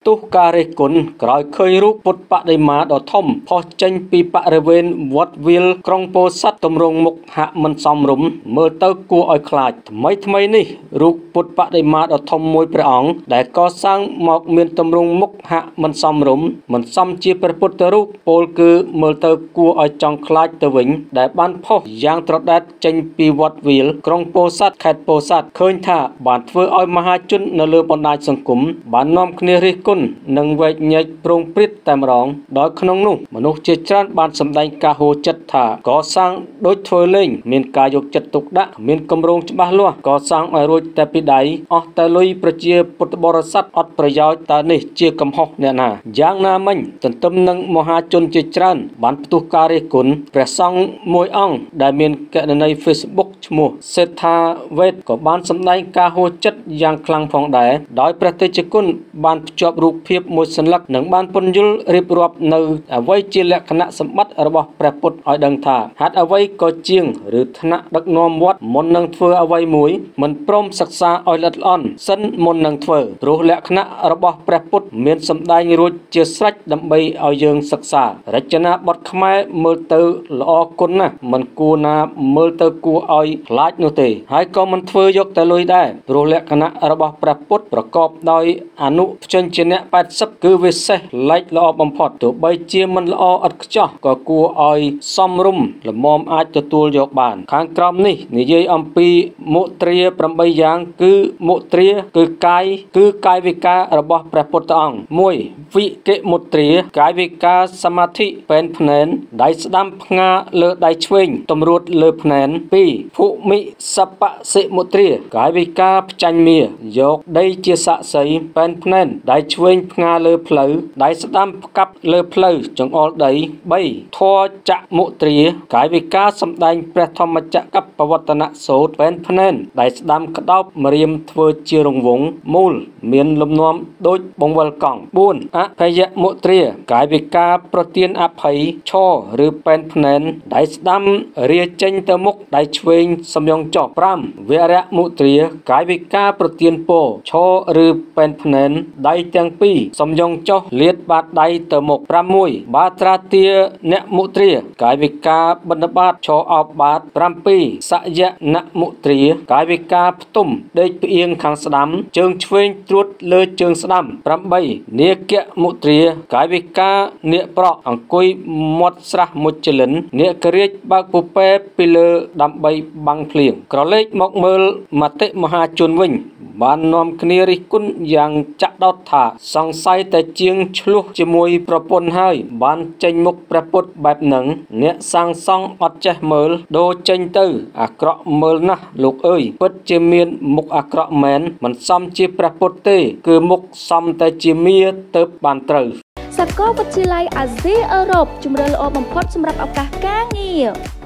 ទុះការរិះគន់ក្រោយឃើញរូបពុទ្ធបដិមាដ៏ធំផុសចេញពីបរិវេណវត្តវាលក្រុងពោធិ៍សាត់ទម្រង់មុខហាក់មិនសមរម្យមើលទៅគួរឲ្យខ្លាចថ្មីនេះរូបពុទ្ធបដិមាដ៏ធំមួយព្រះអង្គដែលកសាងមកមានទម្រង់មុខហាក់មិនសមរម្យមិនសមជាព្រះពុទ្ធរូបពោលគឺមើលទៅគួរឲ្យចង់ខ្លាចទៅវិញដែលបានផុសយ៉ាងត្រដែតចេញពីវត្តវាលក្រុងពោធិ៍សាត់ខេត្តពោធិ៍សាត់ឃើញថាបានធ្វើឲ្យមហាជននៅលើបណ្ដាញសង្គមបាននាំគ្នារិះគន់និងវែកញែកប្រងព្រាតតែម្ដងដោយក្នុងនោះមនុស្សជាច្រើនបានសម្ដែងការហួចិត្តថាកសាងដូចធ្វើលេងមានការយកចិត្តទុកដាក់មានគម្រោងច្បាស់លាស់កសាងឲ្យរួចតែពីដៃអស់តែលុយប្រជាពុទ្ធបរិស័ទអត់ប្រយោជន៍តើនេះជាកំហុសអ្នកណាយ៉ាងណាមិញទន្ទឹមនឹងមហាជនជាច្រើនបានផ្ទុះការរិះគន់ព្រះសង្ឃមួយអង្គដែលមានគណនី Facebook ឈ្មោះសេដ្ឋាវេទក៏បានសម្ដែងការហួចិត្តយ៉ាងខ្លាំងផងដែរដោយព្រះតេជគុណបានភ្ជាប់រូបភាពមួយសន្លឹកនិងបានពន្យល់រៀបរាប់នៅអ្វីជាលក្ខណៈសម្បត្តិរបស់ព្រះពុទ្ធឲ្យដឹងថាហេតុអ្វីក៏ជាងឬថ្នាក់ដឹកនាំវត្តមុននឹងធ្វើអ្វីមួយមិនព្រមសិក្សាឲ្យល្អិតល្អន់សិនមុននឹងធ្វើព្រោះលក្ខណៈរបស់ព្រះពុទ្ធមានសម្ដែងរួចជាស្រេចដើម្បីឲ្យយើងសិក្សារចនាបថខ្មែរមើលទៅល្អគុណណាស់មិនគួរណាមើលទៅគួរឲ្យខ្លាចនោះទេហើយក៏មិនធ្វើយកតែលុយដែរព្រោះលក្ខណៈរបស់ព្រះពុទ្ធប្រកបដោយអនុព្យញ្ជនៈ80គឺវិសេសឡែកល្អបំផុតទោះបីជាមិនល្អឥតខ្ចោះក៏គួរឲ្យសមរម្យល្មមអាចទទួលយកបានខាងក្រោមនេះនិយាយអំពីមុទ្រា8យ៉ាងគឺមុទ្រាគឺកាយវិការរបស់ព្រះពុទ្ធអង្គ1វិកិមុទ្រាកាយវិការសមាធិពេនភ្នែនដៃស្ដាំផ្ងាលើដៃឆ្វេងតម្រួតលើភ្នែន2ភុមិសបសិមុទ្រាកាយវិការផ្ចាញ់មាយកដីជាសាក្សីពេនភ្នែនដៃឆ្វេងផ្ងាលើផ្លូវដៃស្ដាំផ្កាប់លើផ្លូវចង្អុលដី3ធរចៈមុទ្រាកាយវិការសម្ដែងព្រះធម្មចក្រពវត្តនសូត្រពេនភ្នែនដៃស្ដាំក្តោបម្រាមធ្វើជារង្វង់មូលមានលំនាំដូចបង្វិលកង់4អភយមុទ្រាកាយវិការប្រទានអភ័យឈរឬពេនភ្នែនដៃស្ដាំរាចេញទៅមុខដៃឆ្វេងសំយងចុះ5វរៈមុទ្រាកាយវិការប្រទានពរឈរឬពេនភ្នែនដៃទាំងពីរសំយងចុះលាតបាតដៃទៅមុខ6បាត្រាទានមុទ្រាកាយវិការបិណ្ឌបាតឈរអោបបាត7សយនមុទ្រាកាយវិការផ្ទុំដេកផ្អៀងខាងស្ដាំជើងឆ្វេងត្រួតលើជើងស្ដាំ8នាគមុទ្រាកាយវិការនាគប្រក់អង្គុយមាត់ស្រះមុចលិននាគរាជបើកពពែពីលើដើម្បីបាំងភ្លៀងក្រឡេកមកមើលមតិមហាជនវិញបាននាំគ្នារិះគន់យ៉ាងចាក់ដោតថាសង្ស័យតែជាងឆ្លោះជាមួយប្រពន្ធហើយបានចេញមុខព្រះពុទ្ធបែបហ្នឹងអ្នកសាងសង់អត់ចេះមើលដូរចេញទៅអាក្រក់មើលណាស់លោកអើយពិតជាមានមុខអាក្រក់មែនមិនសមជាព្រះពុទ្ធទេគឺមុខសមតែជាមាទៅបានត្រូវសាកលវិទ្យាល័យអាស៊ីអឺរ៉ុបជម្រើសល្អបំផុតសម្រាប់ឱកាសការងារ